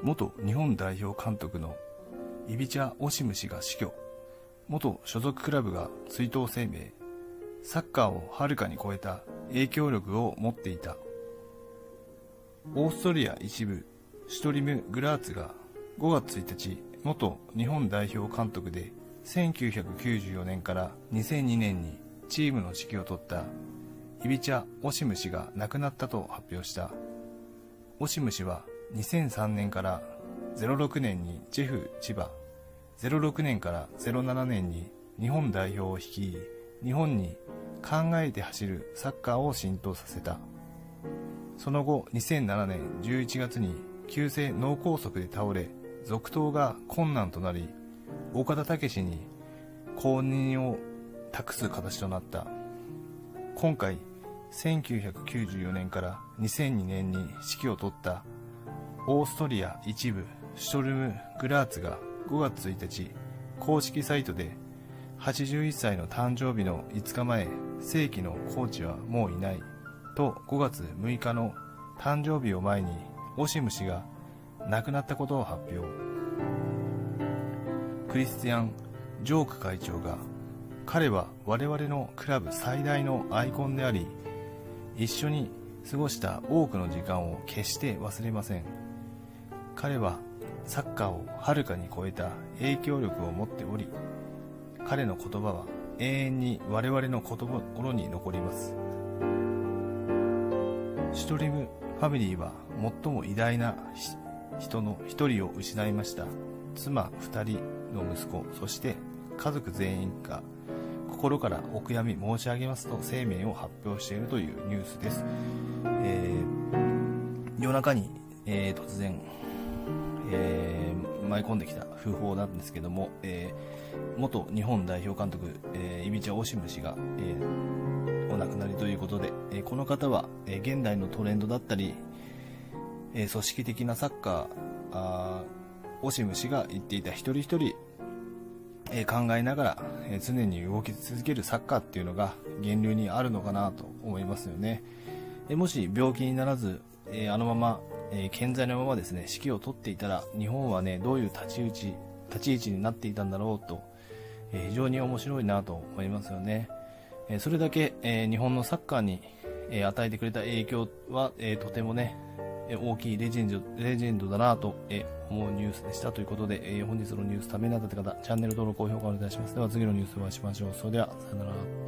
元日本代表監督のイビチャ・オシム氏が死去。元所属クラブが追悼声明。サッカーをはるかに超えた影響力を持っていた。オーストリア一部シュトリム・グラーツが5月1日、元日本代表監督で1994年から2002年にチームの指揮を執ったイビチャ・オシム氏が亡くなったと発表した。オシム氏は2003年から06年にジェフ千葉、06年から07年に日本代表を率い、日本に考えて走るサッカーを浸透させた。その後2007年11月に急性脳梗塞で倒れ、続投が困難となり、岡田武史に後任を託す形となった。今回1994年から2002年に指揮を執ったオーストリア一部シュトルム・グラーツが5月1日公式サイトで81歳の誕生日の5日前、正規のコーチはもういないと5月6日の誕生日を前にオシム氏が亡くなったことを発表。クリスティアン・ジョーク会長が、彼は我々のクラブ最大のアイコンであり、一緒に過ごした多くの時間を決して忘れません。彼はサッカーをはるかに超えた影響力を持っており、彼の言葉は永遠に我々の心に残ります。シュトリムファミリーは最も偉大な人の一人を失いました。妻2人の息子、そして家族全員が心からお悔やみ申し上げますと声明を発表しているというニュースです。夜中に、突然、舞い込んできた訃報なんですけども、元日本代表監督、イビチャ・オシム氏が、お亡くなりということで、この方は、現代のトレンドだったり、組織的なサッカー、オシム氏が言っていた一人一人、考えながら、常に動き続けるサッカーっていうのが源流にあるのかなと思いますよね。もし病気にならず、あのまま、健在のままですね、指揮を取っていたら日本はね、どういう立ち位置になっていたんだろうと、非常に面白いなと思いますよね。それだけ、日本のサッカーに、与えてくれた影響は、とてもね、大きいレジェンドだなと、思うニュースでしたということで、本日のニュースためになった方、チャンネル登録、高評価お願いします。では次のニュースをお会いしましょう。それでは、さよなら。